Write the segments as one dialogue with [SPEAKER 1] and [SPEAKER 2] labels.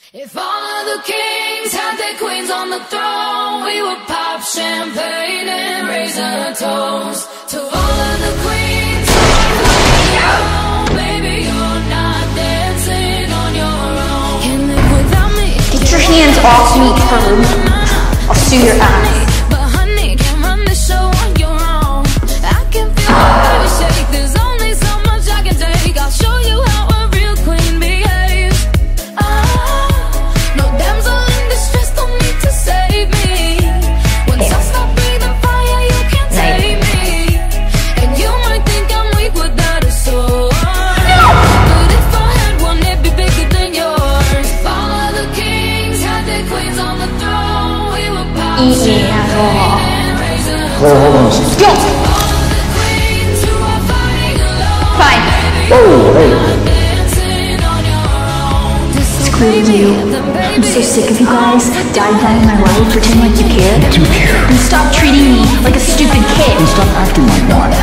[SPEAKER 1] If all of the kings had their queens on the throne, we would pop champagne and raise a toast to all of the queens who are home. Baby, you're not dancing on your own. Can't live without me.
[SPEAKER 2] Get your hands off me, Perm. I'll sue your ass.
[SPEAKER 1] But honey, can't run the show on your own. I can feel my baby shake. There's only so much I can take. I'll show you how a real queen behaves. No damsel in distress, don't need to save me. Once I stop breathing fire, you can't take me. And you might think I'm weak without a sword, but if I had one, it'd be bigger than yours. All of the kings had their queens on the throne. We were
[SPEAKER 2] Easy, asshole.
[SPEAKER 3] Hold on.
[SPEAKER 2] Go! Fine.
[SPEAKER 3] Oh, hey.
[SPEAKER 2] Screw you. I'm so sick of you guys dying in my way, pretend like you care.
[SPEAKER 3] I do care.
[SPEAKER 2] And stop treating me like a stupid kid.
[SPEAKER 3] And stop acting like one.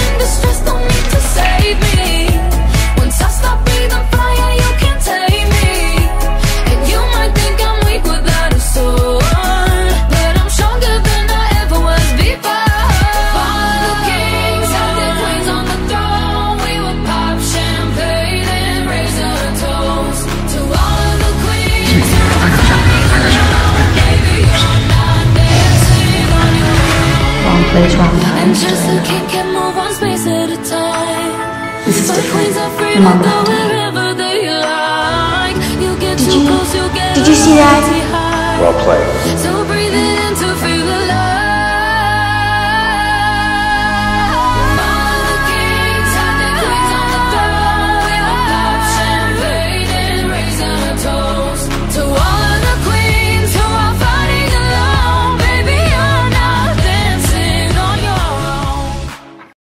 [SPEAKER 2] Place, wrong time.
[SPEAKER 1] Just a kid can move one space at a time.
[SPEAKER 2] This is different.
[SPEAKER 1] Your
[SPEAKER 2] mom left me. Did you see that?
[SPEAKER 3] Well played.
[SPEAKER 1] So breathe it in to feel